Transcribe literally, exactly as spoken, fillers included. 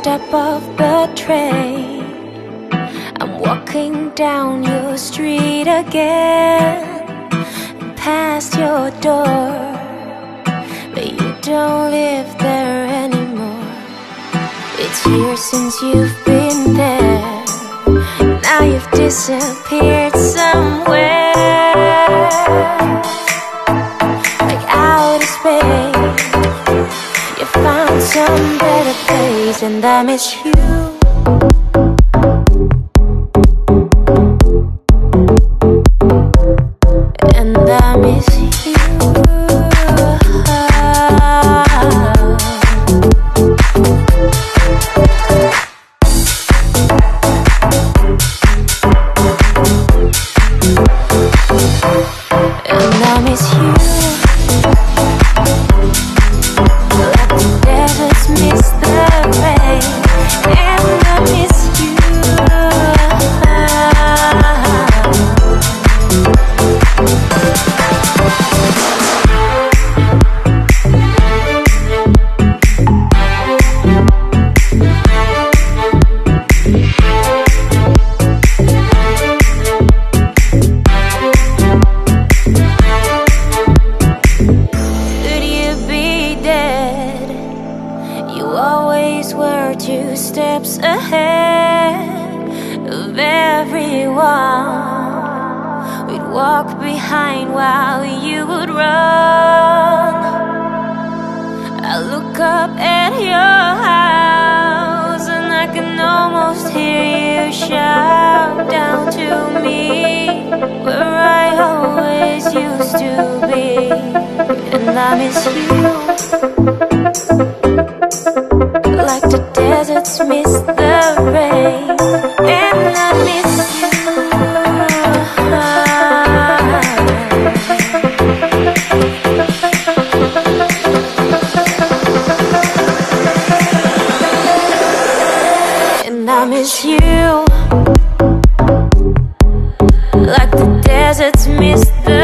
step off the train, I'm walking down your street again, and past your door, but you don't live there anymore. It's years since you've been there, now you've disappeared somewhere, like outer space. You found some better place, and I miss you. And I miss you. And I miss you. Like the deserts miss the rain. And I miss you. Could you be dead? You always were two steps ahead of everyone. We'd walk behind while you would run. I look up at your house, and I can almost hear you shout down to me, where I always used to be. And I miss you. Like the deserts miss the rain. And I miss you. And I miss you. Like the deserts miss the